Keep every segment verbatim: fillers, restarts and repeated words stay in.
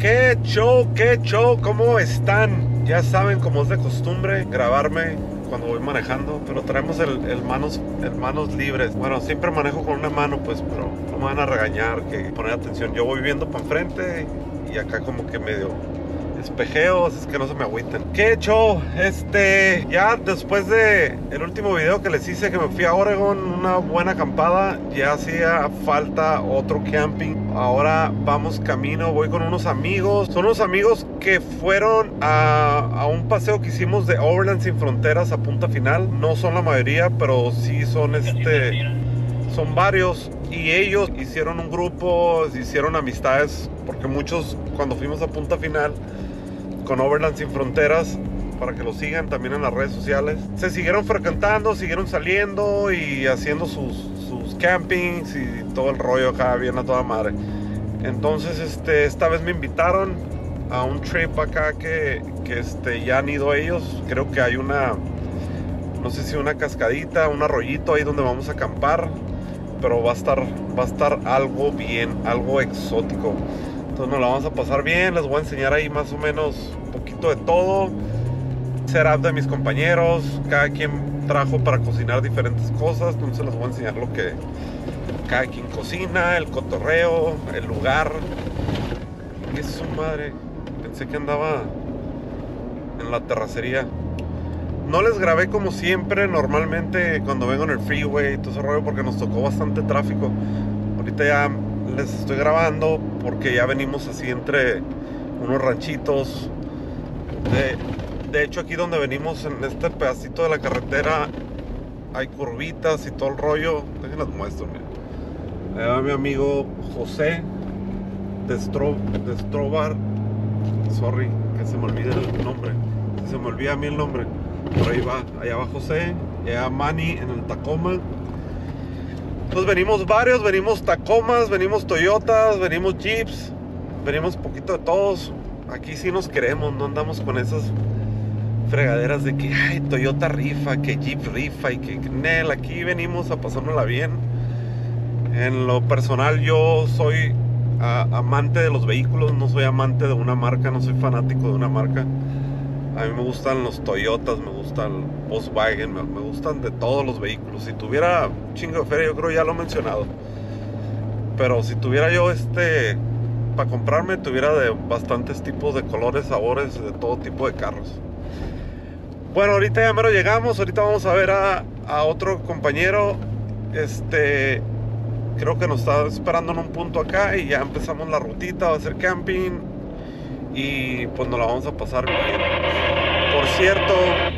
¡Qué show, qué show! ¿Cómo están? Ya saben, como es de costumbre, grabarme cuando voy manejando, pero traemos el, el, manos, el manos libres. Bueno, siempre manejo con una mano, pues, pero no me van a regañar, que poner atención. Yo voy viendo para enfrente y acá como que medio espejeos, es que no se me agüiten. ¿Qué show? Este, ya después de el último video que les hice, que me fui a Oregon, una buena acampada, ya hacía falta otro camping. Ahora vamos camino, voy con unos amigos. Son unos amigos que fueron a, a un paseo que hicimos de Overland Sin Fronteras a Punta Final. No son la mayoría, pero sí son este, son varios. Y ellos hicieron un grupo, hicieron amistades, porque muchos cuando fuimos a Punta Final con Overland Sin Fronteras, para que lo sigan también en las redes sociales, se siguieron frecuentando, siguieron saliendo y haciendo sus, sus campings y todo el rollo acá, bien a toda madre. Entonces este, esta vez me invitaron a un trip acá que, que este, ya han ido ellos. Creo que hay una, no sé si una cascadita, un arroyito ahí donde vamos a acampar, pero va a estar, va a estar algo bien, algo exótico. Entonces nos la vamos a pasar bien, les voy a enseñar ahí más o menos un poquito de todo. Setup de mis compañeros, cada quien trajo para cocinar diferentes cosas, entonces les voy a enseñar lo que cada quien cocina, el cotorreo, el lugar. ¿Qué es su madre? Pensé que andaba en la terracería. No les grabé como siempre, normalmente cuando vengo en el freeway y todo ese rollo, porque nos tocó bastante tráfico. Ahorita ya les estoy grabando porque ya venimos así entre unos ranchitos. De, de hecho, aquí donde venimos, en este pedacito de la carretera, hay curvitas y todo el rollo. Déjenles muestro, miren. Ahí va mi amigo José de, Stro, de Strobar. Sorry, que se me olvide el nombre. Se me olvida a mí el nombre. Por ahí va, allá va José, allá va Manny en el Tacoma. Entonces venimos varios, venimos Tacomas, venimos Toyotas, venimos Jeeps, venimos poquito de todos. Aquí sí nos queremos, no andamos con esas fregaderas de que ay, Toyota rifa, que Jeep rifa y que, que Nel, aquí venimos a pasárnosla bien. En lo personal yo soy a, amante de los vehículos, no soy amante de una marca, no soy fanático de una marca. A mí me gustan los Toyotas, me gustan Volkswagen, me, me gustan de todos los vehículos. Si tuviera un chingo de feria, yo creo ya lo he mencionado. Pero si tuviera yo este para comprarme, tuviera de bastantes tipos de colores, sabores, de todo tipo de carros. Bueno, ahorita ya mero llegamos, ahorita vamos a ver a, a otro compañero. Este, creo que nos está esperando en un punto acá y ya empezamos la rutita, va a ser camping. Y pues nos la vamos a pasar bien. Por cierto,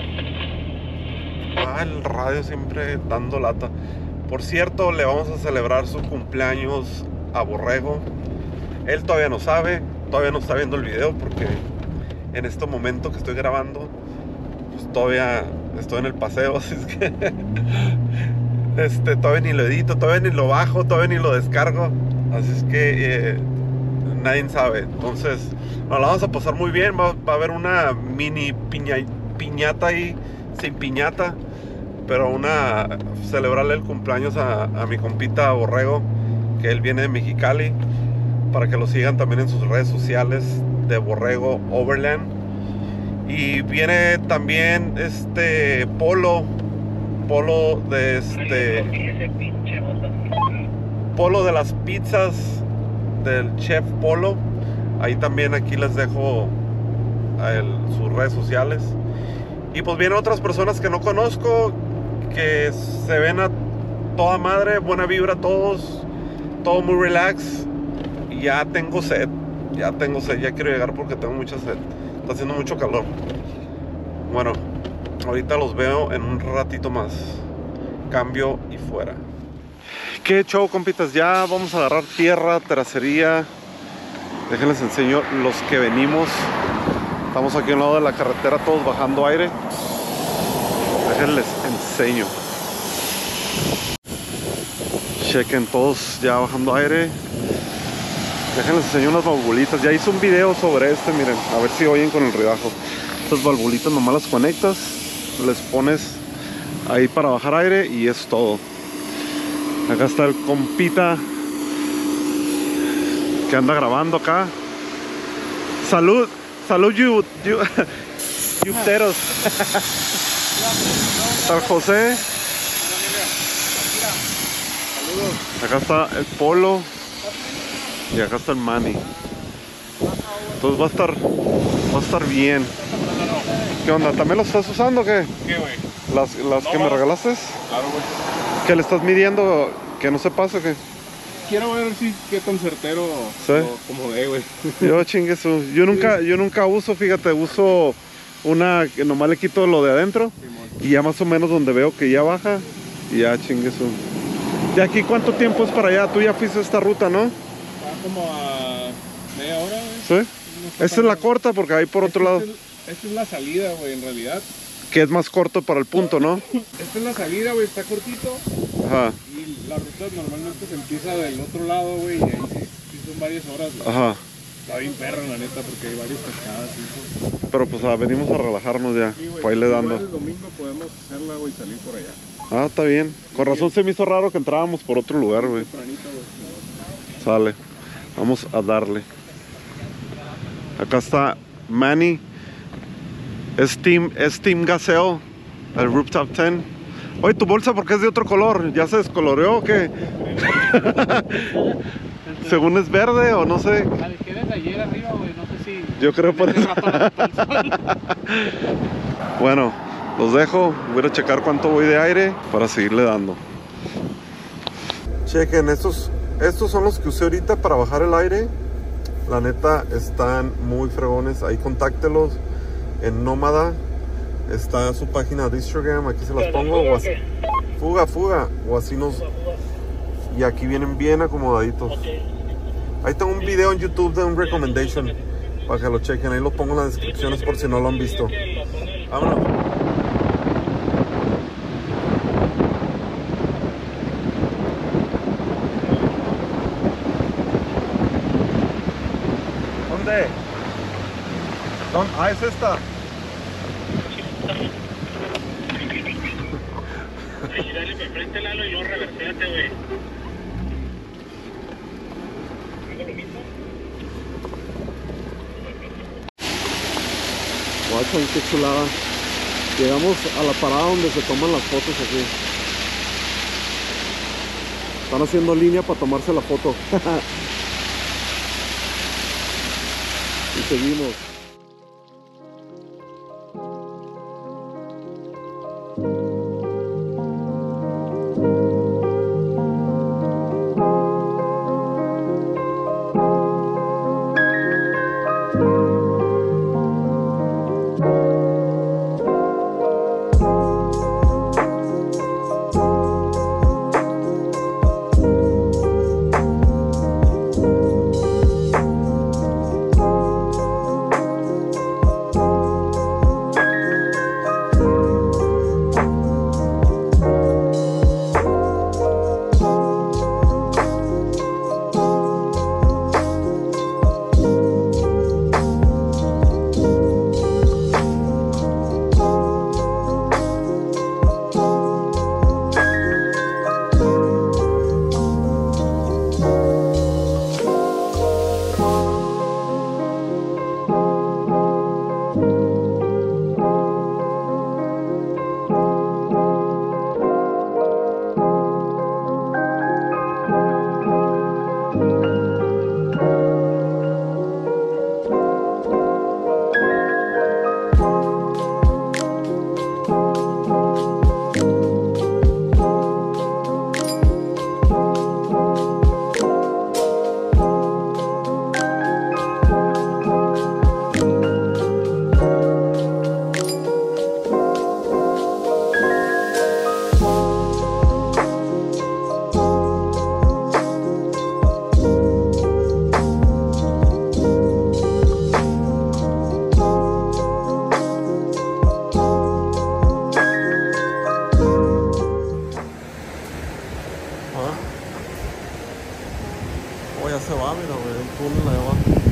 ah, el radio siempre dando lata. Por cierto, le vamos a celebrar su cumpleaños a Borrego. Él todavía no sabe, todavía no está viendo el video porque en este momento que estoy grabando, pues todavía estoy en el paseo, así es que este, todavía ni lo edito, todavía ni lo bajo, todavía ni lo descargo. Así es que eh, nadie sabe. Entonces nos la vamos a pasar muy bien. Va, va a haber una mini piña, piñata ahí, sin piñata, pero una celebrarle el cumpleaños a, a mi compita Borrego, que él viene de Mexicali, para que lo sigan también en sus redes sociales de Borrego Overland. Y viene también este Polo Polo de este Polo de las pizzas del chef Polo. Ahí también aquí les dejo el, sus redes sociales. Y pues vienen otras personas que no conozco, que se ven a toda madre, buena vibra todos, todo muy relax. Y ya tengo sed, ya tengo sed, ya quiero llegar porque tengo mucha sed. Está haciendo mucho calor. Bueno, ahorita los veo en un ratito más. Cambio y fuera. Qué show, compitas, ya vamos a agarrar tierra, terracería. Déjenles enseño los que venimos. Estamos aquí a un lado de la carretera, todos bajando aire. Déjenles enseño. Chequen, todos ya bajando aire. Déjenles enseño unas valvulitas. Ya hice un video sobre este, miren, a ver si oyen con el ruidajo. Estas valvulitas nomás las conectas, les pones ahí para bajar aire y es todo. Acá está el compita que anda grabando acá. Salud, salud, yu, yu, yuteros. San José. Acá está el Polo. Y acá está el Manny. Entonces va a estar, va a estar bien. ¿Qué onda? ¿También los estás usando o qué? ¿Qué, güey? Las, las No, que me más. regalaste. Claro, güey. ¿Qué le estás midiendo? Que no se pase o qué. Quiero ver si qué tan certero ¿Sí? lo acomodé, güey. Yo chingue su. Yo nunca, yo nunca uso, fíjate, uso una que nomás le quito lo de adentro. Sí, Y ya más o menos donde veo que ya baja. Y ya chingue su. ¿Y aquí cuánto tiempo es para allá? Tú ya fuiste esta ruta, ¿no? Va como a media hora, güey. ¿Sí? No está Esta tan es la mal. corta porque hay por otro Esta lado. es- Esta es la salida, güey, en realidad. Que es más corto para el punto, ¿no? Esta es la salida, güey, está cortito. Ajá, Y la ruta normalmente se empieza del otro lado, güey, y ahí sí, sí son varias horas, güey. ajá. Está bien perro, la neta, porque hay varias cascadas y eso. Pero pues ah, venimos a relajarnos ya. Sí, güey, Para irle igual dando. el domingo podemos hacerla, güey, y salir por allá. Ah, está bien. Con razón se me hizo raro que entrábamos por otro lugar, güey. Tempranito, güey. Sale. Vamos a darle. Acá está Manny. Es Team, es Team Gaseo. El Rooftop diez. Oye, tu bolsa, ¿por qué es de otro color? ¿Ya se descoloreó o qué? Según es verde o no sé. La dejé desde ayer arriba, güey, no sé si... Yo creo por eso. Bueno, los dejo. Voy a ir a checar cuánto voy de aire para seguirle dando. Chequen, estos, estos son los que usé ahorita para bajar el aire. La neta, están muy fregones. Ahí contáctelos en Nómada. Está su página de Instagram. Aquí se las pongo. O así, fuga, fuga. O así nos... Y aquí vienen bien acomodaditos. Ahí tengo un video en YouTube de un recommendation para que lo chequen. Ahí lo pongo en las descripciones por si no lo han visto. Vámonos. ¿Dónde? ¿Dónde? Ah, es esta. Ahí dale para frente, Lalo, y luego reverséate, güey. Guacho, qué chulada. Llegamos a la parada donde se toman las fotos aquí. Están haciendo línea para tomarse la foto. Y seguimos. Oh, ya se va, mira, güey, el túnel ahí abajo.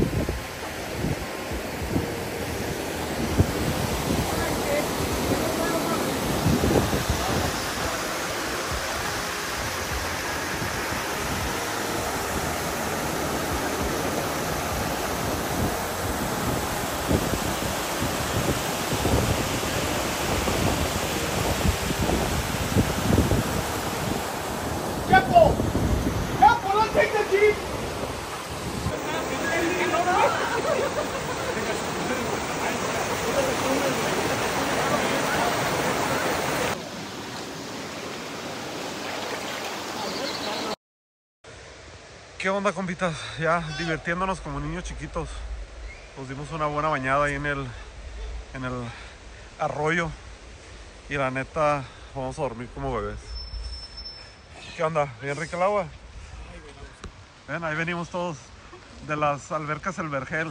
onda, compitas? Ya divirtiéndonos como niños chiquitos. Nos dimos una buena bañada ahí en el, en el arroyo. Y la neta, vamos a dormir como bebés. ¿Qué onda? ¿Bien rica el agua? Ven, ahí venimos todos de las albercas El Vergel.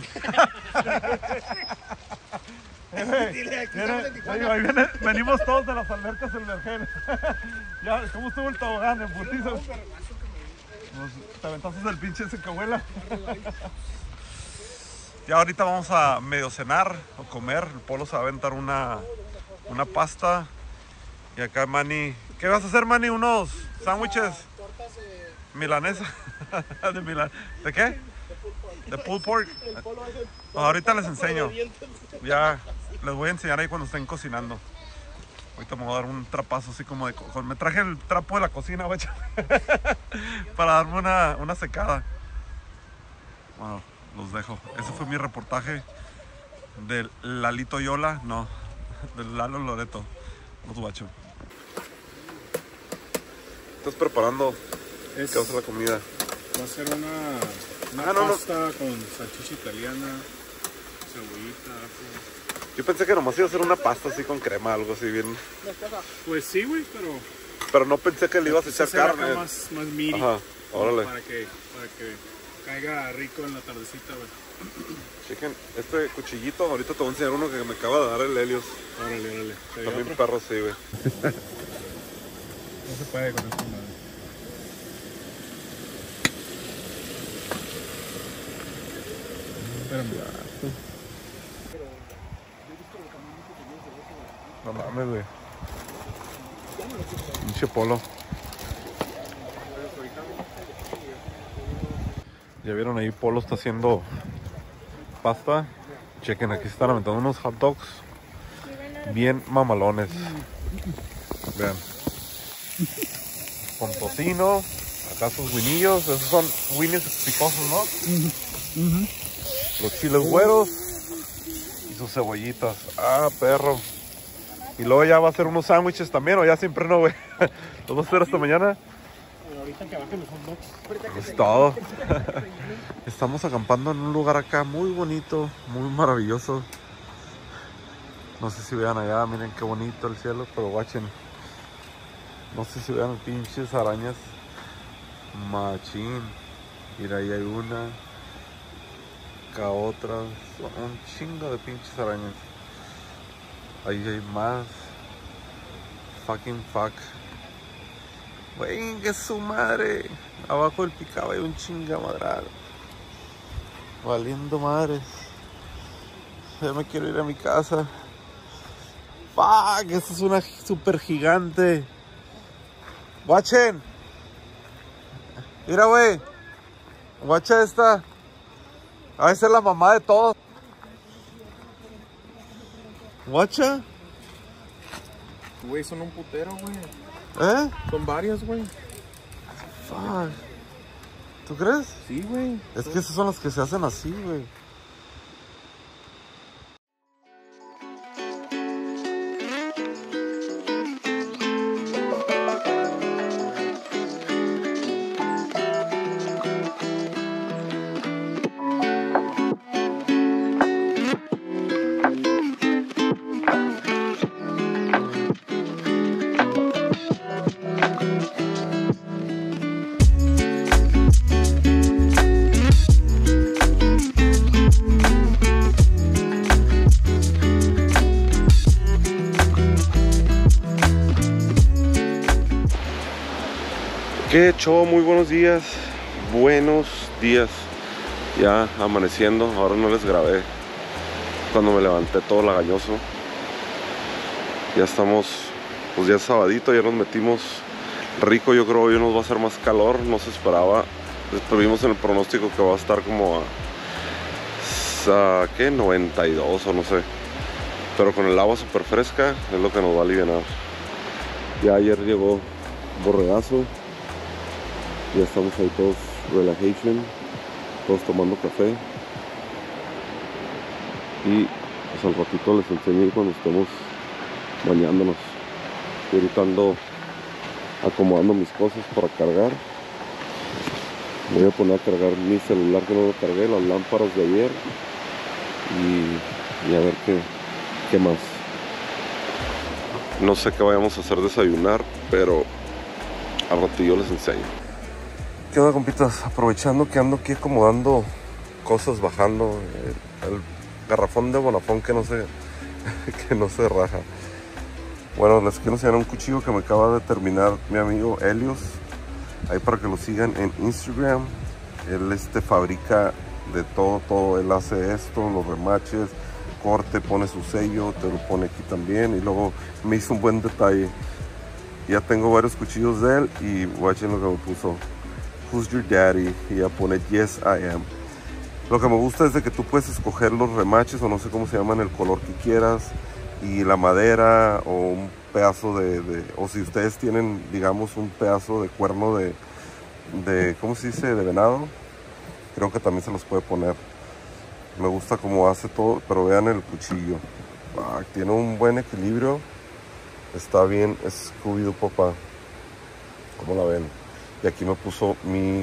eh, viene, ahí, ahí viene, venimos todos de las albercas El Vergel. Ya, ¿cómo estuvo el tobogán en putiza? Pues, te aventaste el pinche ese que abuela. Ya ahorita vamos a medio cenar o comer. El Polo se va a aventar una, una pasta. Y acá Manny, ¿qué vas a hacer, Manny? Unos sándwiches milanesa. ¿De Milan? ¿De qué? De pulled pork. No, ahorita les enseño. Ya les voy a enseñar ahí cuando estén cocinando. Ahorita me voy a dar un trapazo así como de... Me traje el trapo de la cocina, güey, para darme una, una secada. Bueno, los dejo. Ese fue mi reportaje del Lalito Yola. No, del Lalo Loreto. Los guacho. Estás preparando... Es, ¿Qué va a ser la comida? Va a ser una, una ah, no, pasta no. con salchicha italiana, cebollita, ajo. Yo pensé que nomás iba a hacer una pasta así con crema, algo así bien... Pues sí, güey, pero... Pero no pensé que le ibas a echar carne. Más, más miri. Ajá, órale. Para que, para que caiga rico en la tardecita, güey. Chequen, este cuchillito, ahorita te voy a enseñar uno que me acaba de dar el Helios. Órale, órale. También perro, sí, güey. No se puede con esto, madre. No mames, güey. Pinche Polo. Ya vieron ahí, Polo está haciendo pasta. Chequen, aquí están aventando unos hot dogs bien mamalones. Vean. Con tocino. Acá sus winillos. Esos son winis picosos, ¿no? Uh-huh. Los chiles güeros y sus cebollitas. Ah, perro. Y luego ya va a hacer unos sándwiches también, o ya siempre no, güey. ¿Los vas a hacer hasta mañana? Ahorita que bajen los hot dogs. Es todo. Estamos acampando en un lugar acá muy bonito, muy maravilloso. No sé si vean allá, miren qué bonito el cielo, pero guachen. No sé si vean pinches arañas. Machín. Mira, ahí hay una. Acá otra. Son un chingo de pinches arañas. Ahí hay más. Fucking fuck. Güey, que su madre. Abajo del picado hay un chingamadral. Valiendo madres. Ya me quiero ir a mi casa. Fuck, esta es una super gigante. Guachen. Mira, güey. Guacha esta. A esa es la mamá de todos. Guacha. Güey, son un putero, güey. ¿Eh? Son varias, güey. Fuck. ¿Tú crees? Sí, güey. Es que esas son las que se hacen así, güey. ¿Qué show? Muy buenos días. Buenos días. Ya amaneciendo. Ahora no les grabé cuando me levanté todo lagañoso. Ya estamos, pues ya es sabadito. Ya nos metimos rico. Yo creo que hoy nos va a hacer más calor. No se esperaba. Después vimos en el pronóstico que va a estar como a, a ¿qué? noventa y dos o no sé. Pero con el agua súper fresca es lo que nos va a aliviar. Ya ayer llegó Borregazo. Ya estamos ahí todos relaxation, todos tomando café. Y pues al ratito les enseño cuando estemos bañándonos. Y ahorita ando acomodando mis cosas para cargar. Voy a poner a cargar mi celular que no lo cargué, las lámparas de ayer y, y a ver qué, qué más. No sé qué vayamos a hacer desayunar, pero al ratillo les enseño. ¿Qué onda, compitas? Aprovechando que ando aquí acomodando cosas, bajando el, el garrafón de Bonafón que no se que no se raja. Bueno, les quiero enseñar un cuchillo que me acaba de terminar mi amigo Helios. Ahí para que lo sigan en Instagram. Él este fabrica de todo, todo. Él hace esto, los remaches, corte, pone su sello, te lo pone aquí también. Y luego me hizo un buen detalle. Ya tengo varios cuchillos de él y watchen lo que me puso. Who's your daddy? Y ya pone yes I am. Lo que me gusta es de que tú puedes escoger los remaches o no sé cómo se llaman, el color que quieras. Y la madera o un pedazo de, de o si ustedes tienen, digamos, un pedazo de cuerno de, de, ¿cómo se dice? De venado, creo que también se los puede poner. Me gusta cómo hace todo, pero vean el cuchillo. Ah, tiene un buen equilibrio. Está bien escogido, papá. ¿Cómo la ven? Y aquí me puso mi,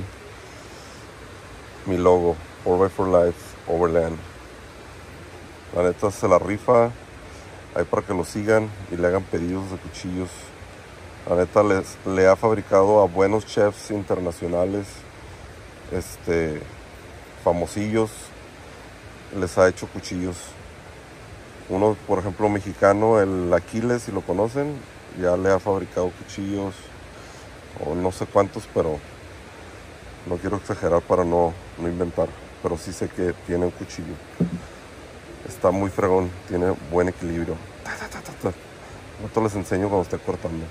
mi logo, four by four Life Overland. La neta se la rifa. Ahí para que lo sigan y le hagan pedidos de cuchillos. La neta les, le ha fabricado a buenos chefs internacionales, este, famosillos. Les ha hecho cuchillos. Uno, por ejemplo, mexicano, el Aquiles, si lo conocen, ya le ha fabricado cuchillos. O no sé cuántos, pero no quiero exagerar para no, no inventar. Pero sí sé que tiene un cuchillo. Está muy fregón, tiene buen equilibrio. Ahorita les enseño cuando esté cortando.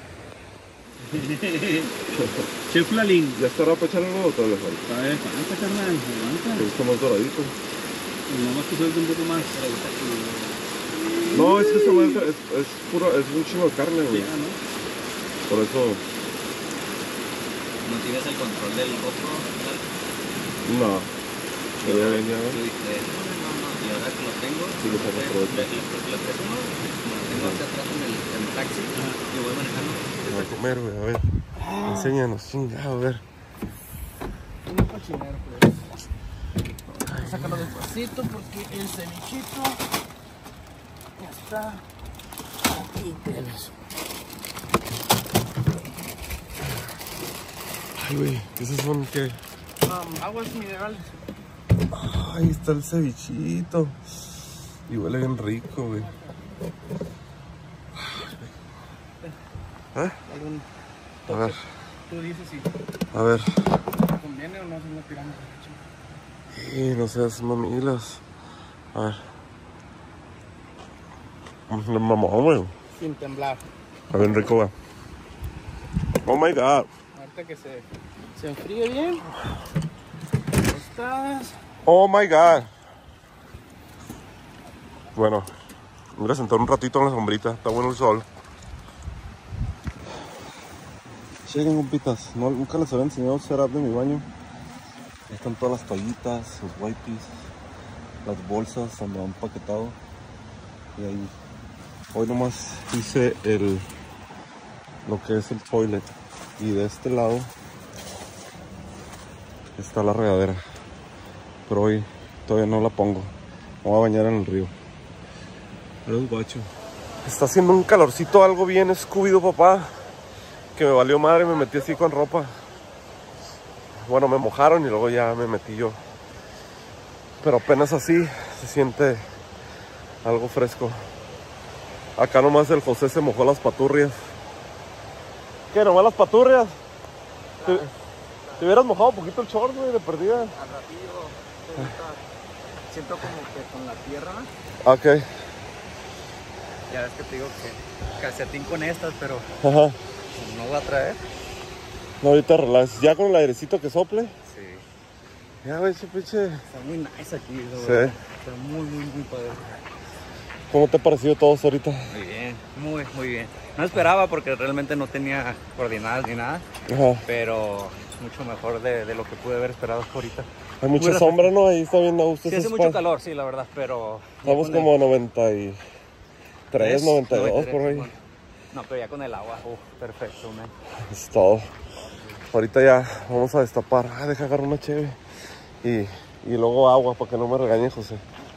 Chef Lalín. ¿Ya estará para echarle algo o todavía falta? Todavía falta, carnal. ¿Te Aguanta. gusta más doradito? Y nada más que suelte un poco más. No, es que esta madre es, es puro, es un chingo de carne, güey. Ya, ¿no? Por eso, ¿No tienes el control del otro? no. Pero ya ven, ya Yo ven. dije, no, no, no, y ahora que lo tengo, Sí, lo puedo aprovechar. le- le- porque lo tengo, como lo tengo hacia atrás en el, en el taxi, yo voy manejando. Va a comer, güey, a ver. Enséñanos, chingado, a ver. Un cochinero, pues. Vamos a sacarlo despacito porque el cevichito ya está aquí. Tienes. Ay, güey, ¿esos son qué? Um, aguas minerales. Ahí está el cevichito. Y huele bien rico, güey. ¿Eh? Algún A ver, tú dices si a ver. conviene o no si no tiramos el Y no seas mamilas. A ver. Le mamón, güey. sin temblar. Está bien rico, güey. Oh my god. Ahorita que se, se enfríe bien. Tostadas. Oh my god. Bueno, me voy a sentar un ratito en la sombrita. Está bueno el sol. Chequen, compitas. No, nunca les había enseñado el setup de mi baño. Ahí están todas las toallitas, los wipes, las bolsas donde han empaquetado. Y ahí. Hoy nomás hice el lo que es el toilet. Y de este lado está la regadera. Pero hoy todavía no la pongo. Me voy a bañar en el río. Es guacho. Está haciendo un calorcito algo bien escubido, papá. Que me valió madre, me metí así con ropa. Bueno, me mojaron y luego ya me metí yo. Pero apenas así se siente algo fresco. Acá nomás el José se mojó las paturrias. ¿Qué? ¿Nomás las paturrias? ¿Te, te hubieras mojado un poquito el short, güey, de perdida? Al ratillo, siento como que con la tierra, Ok. ya ves que te digo que calcetín con estas, pero Ajá. no va a traer. No, ahorita relax. Ya con el airecito que sople. Sí. Ya, güey, ese pinche. Está muy nice aquí, la Sí. verdad. Está muy, muy, muy padre. ¿Cómo te ha parecido todo ahorita? Muy bien, muy, muy bien. No esperaba porque realmente no tenía coordenadas ni nada, Ajá. pero mucho mejor de, de lo que pude haber esperado ahorita. Hay mucha Muy sombra, ¿no? Ahí está bien a gusto. Sí, ese hace mucho spot. calor, sí, la verdad, pero... Estamos ya con como el- a noventa y tres, noventa y dos noventa y tres, por ahí. bueno. No, pero ya con el agua, uf, perfecto, man. Es todo. ahorita ya vamos a destapar. Ah, deja agarrar una cheve. Y, y luego agua para que no me regañe José.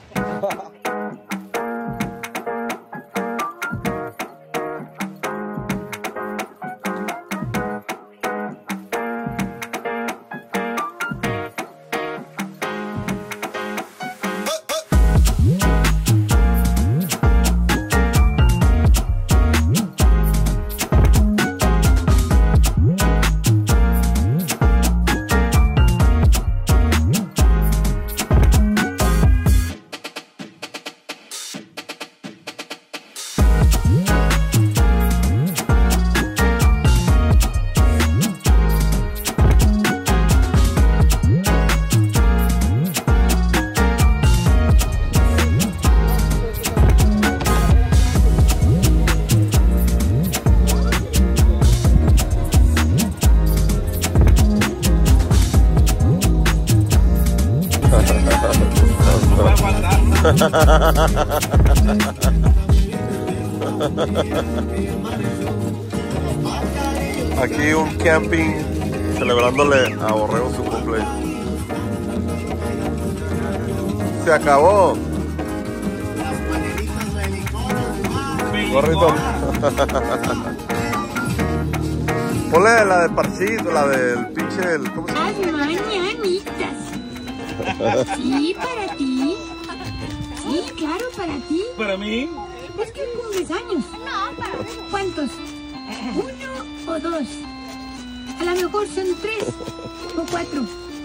Aquí un camping celebrándole a Borrego su cumple. Se acabó. Gorrito. Ponle la de Parchito, la del pinche. El, ¿cómo se llama? Ay, mañanitas. Sí, para ti. Sí, claro, para ti. ¿Para mí? Es que cumples años. No, para mí. ¿Cuántos? ¿Uno o dos? A lo mejor son tres o cuatro.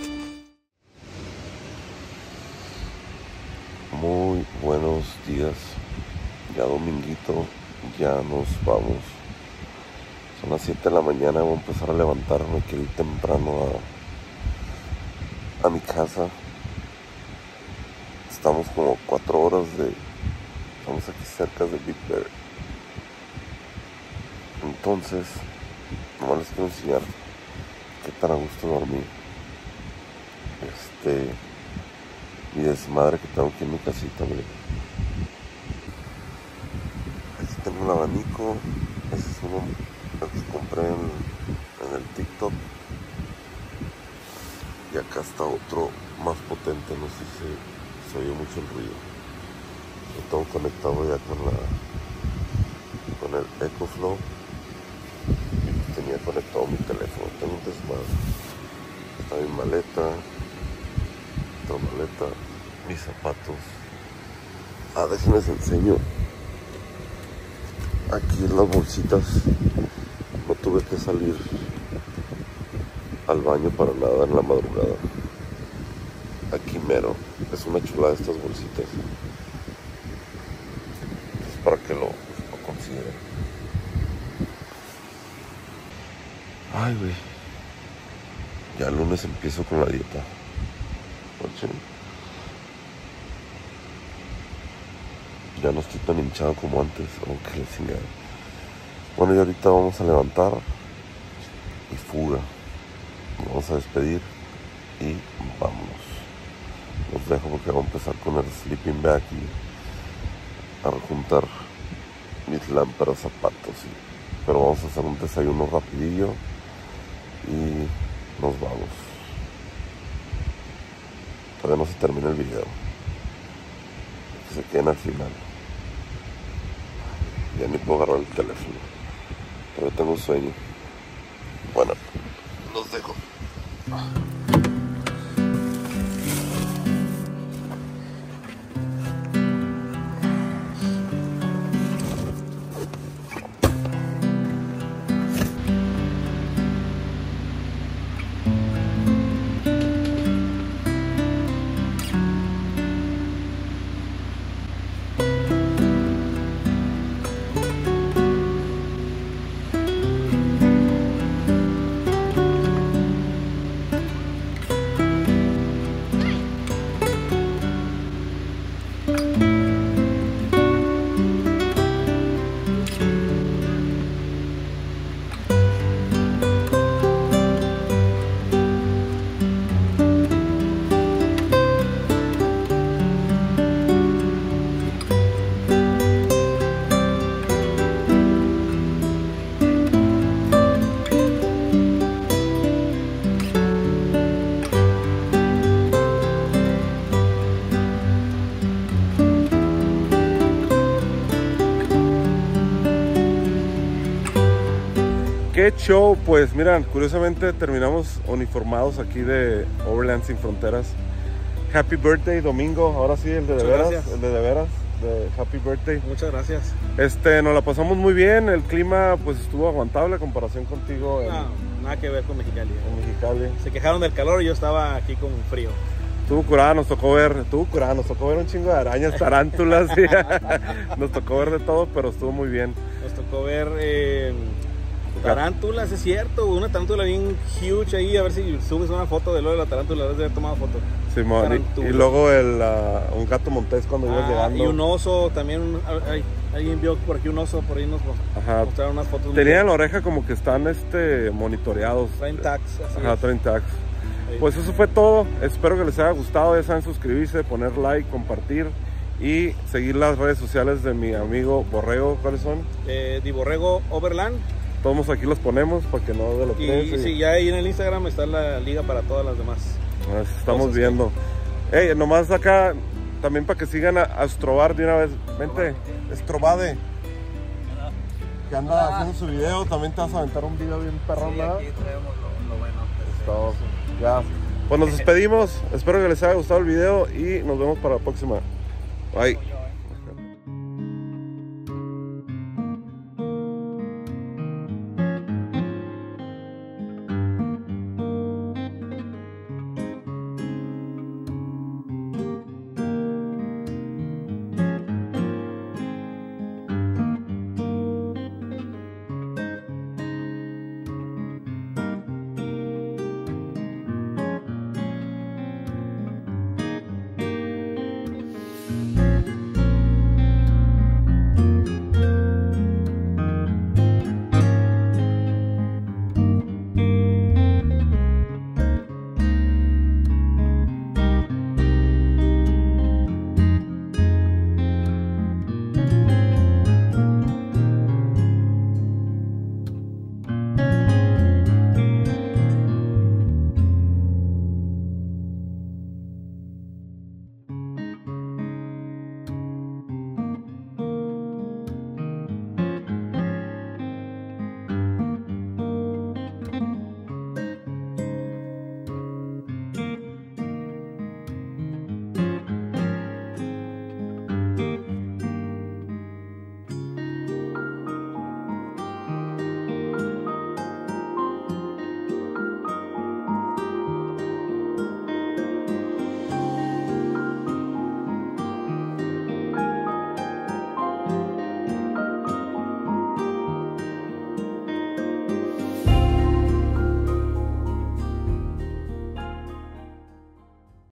Muy buenos días. Ya dominguito, ya nos vamos. Son las siete de la mañana, voy a empezar a levantarme, quiero ir temprano a, a mi casa. Estamos como cuatro horas de... Estamos aquí cerca de Big Bear. Entonces, nomás les quiero enseñar qué tan a gusto dormir. Este... Mi desmadre que tengo aquí en mi casita, miren. Aquí tengo un abanico. Ese es uno que compré en, en el TikTok. Y acá está otro más potente, no sé si se oye mucho el ruido. Lo tengo conectado ya con la con el EcoFlow. Tenía conectado mi teléfono. Tengo un desmadre. Está mi maleta. Otra maleta. Mis zapatos. Ah, déjenles enseño. Aquí en las bolsitas. No tuve que salir al baño para nada en la madrugada. Aquí mero. Es una chulada estas bolsitas. Es para que lo, lo consideren. Ay, güey. Ya el lunes empiezo con la dieta. Oye. Ya no estoy tan hinchado como antes. Aunque la chingada. Bueno, y ahorita vamos a levantar. Y fuga. Nos vamos a despedir. Y vámonos. Los dejo porque vamos a empezar con el sleeping bag y a rejuntar mis lámparas, zapatos. Y, pero vamos a hacer un desayuno rapidillo y nos vamos. Todavía no se termina el video. Que se queden al final. Ya ni puedo agarrar el teléfono. Pero tengo sueño. Bueno, los dejo. ¿Qué show? Pues miran, curiosamente terminamos uniformados aquí de Overland Sin Fronteras. Happy birthday, Domingo. Ahora sí, el de de veras, gracias. el de de veras, de Happy Birthday. Muchas gracias. Este, nos la pasamos muy bien. El clima pues estuvo aguantable a comparación contigo en, No, nada que ver con Mexicali. en Mexicali. Se quejaron del calor y yo estaba aquí con frío. Estuvo curada, nos tocó ver, estuvo curada, nos tocó ver un chingo de arañas, tarántulas, y nos tocó ver de todo, pero estuvo muy bien. Nos tocó ver eh, tarántulas, es cierto, una tarántula bien huge ahí, a ver si subes una foto de lo de la tarántula, debes de haber tomado foto. Simón, y, Tarántula. y luego el, uh, un gato montés cuando ibas Ah, llegando. y un oso, también, un- ay, alguien vio por aquí un oso, por ahí nos Ajá. mostraron unas fotos. muy Tenían en bien. la oreja como que están este, monitoreados. Traen tags, así Ajá, es. traen tags. Sí. Pues eso fue todo. Espero que les haya gustado. Ya saben, suscribirse, poner like, compartir y seguir las redes sociales de mi amigo Borrego. ¿Cuáles son? Eh, Diborrego Overland. Todos aquí los ponemos para que no de los Y, tres. y sí, ya ahí en el Instagram está la liga para todas las demás. Nos estamos cosas, viendo. Ey, nomás acá también para que sigan a, a Astrobar de una vez. Vente, Estrobade. Que anda haciendo su video. También te vas a aventar un video bien perrón, Sí, ¿verdad? aquí traemos lo, lo bueno. Todo. Ya. Pues nos despedimos. Espero que les haya gustado el video y nos vemos para la próxima. Bye.